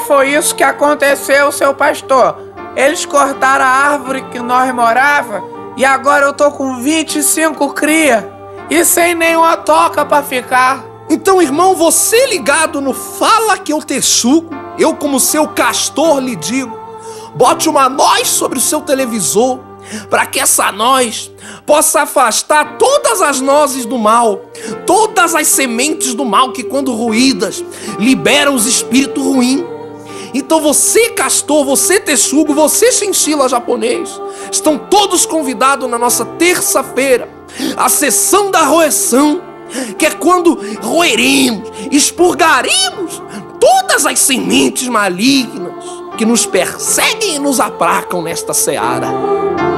foi isso que aconteceu, seu pastor. Eles cortaram a árvore que nós morava e agora eu tô com 25 cria e sem nenhuma toca pra ficar. Então, irmão, você ligado no Fala Que Eu Te Sugo, eu como seu castor lhe digo, bote uma noz sobre o seu televisor, para que essa noz possa afastar todas as nozes do mal, todas as sementes do mal que, quando ruídas, liberam os espíritos ruins. Então você, castor, você, texugo, você, chinchila japonês, estão todos convidados na nossa terça-feira, a sessão da roeção, que é quando roeremos, expurgaremos todas as sementes malignas que nos perseguem e nos aplacam nesta seara.